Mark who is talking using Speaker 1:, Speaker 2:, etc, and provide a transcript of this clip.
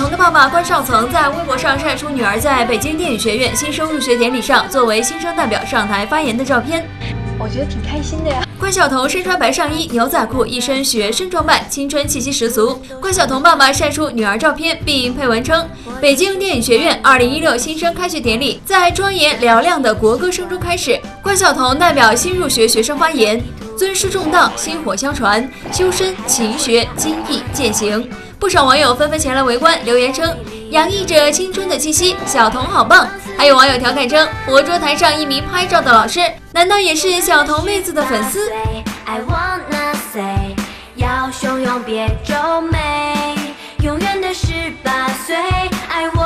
Speaker 1: 彤的爸爸关少曾在微博上晒出女儿在北京电影学院新生入学典礼上作为新生代表上台发言的照片。
Speaker 2: 我觉得挺开心的呀。
Speaker 1: 关晓彤身穿白上衣、牛仔裤，一身学生装扮，青春气息十足。关晓彤爸爸晒出女儿照片，并配文称：“北京电影学院2016新生开学典礼在庄严嘹亮的国歌声中开始。”关晓彤代表新入学学生发言：“尊师重道，薪火相传，修身勤学，精益践行。”不少网友纷纷前来围观，留言称：“洋溢着青春的气息，晓彤好棒！”还有网友调侃称，活捉台上一名拍照的老师，难道也是晓彤妹子的粉丝？
Speaker 3: I wanna say， 要汹涌别皱眉，永远的18岁。